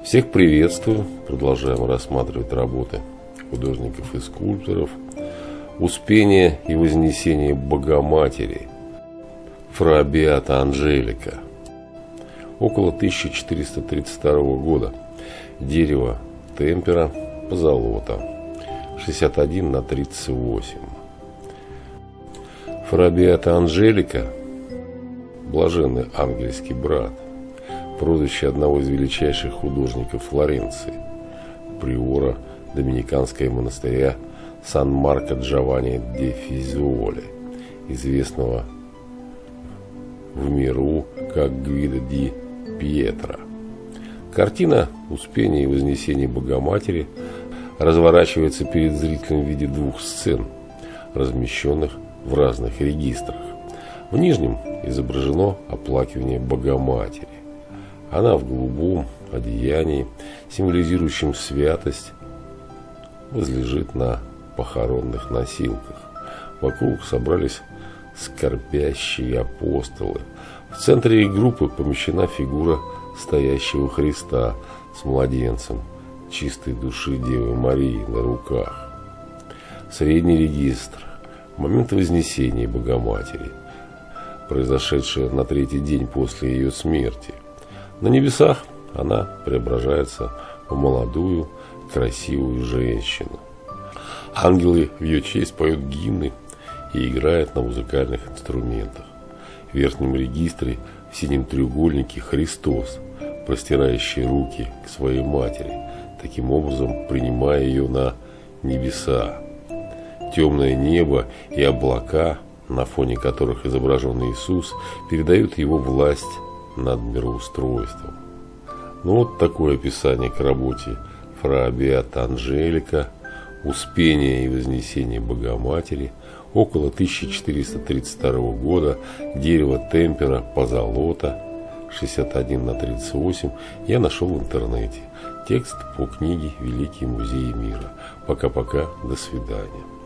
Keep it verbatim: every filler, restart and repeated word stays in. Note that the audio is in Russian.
Всех приветствую. Продолжаем рассматривать работы художников и скульпторов. Успение и вознесение Богоматери. Фра Беата Анджелика. Около тысяча четыреста тридцать второго года. Дерево темпера, позолота. шестьдесят один на тридцать восемь. Фра Беата Анджелика, блаженный ангельский брат, прозвище одного из величайших художников Флоренции, приора доминиканского монастыря Сан-Марко Джованни де Физиоле, известного в миру как Гвидо ди Пьетро. Картина «Успение и вознесение Богоматери» разворачивается перед зрителем в виде двух сцен, размещенных в разных регистрах. В нижнем изображено оплакивание Богоматери. Она в голубом одеянии, символизирующем святость, возлежит на похоронных носилках. Вокруг собрались скорбящие апостолы. В центре группы помещена фигура стоящего Христа с младенцем чистой души Девы Марии на руках. Средний регистр. Момент вознесения Богоматери, произошедшее на третий день после ее смерти. На небесах она преображается в молодую, красивую женщину. Ангелы в ее честь поют гимны и играют на музыкальных инструментах. В верхнем регистре в синем треугольнике Христос, простирающий руки к своей матери, таким образом принимая ее на небеса. Темное небо и облака, на фоне которых изображен Иисус, передают его власть над мироустройством. Ну вот такое описание к работе Фра Беата Анджелика «Успение и вознесение Богоматери», около тысяча четыреста тридцать второго года, дерево темпера, позолота, шестьдесят один на тридцать восемь, я нашел в интернете. Текст по книге «Великие музеи мира». Пока-пока, до свидания.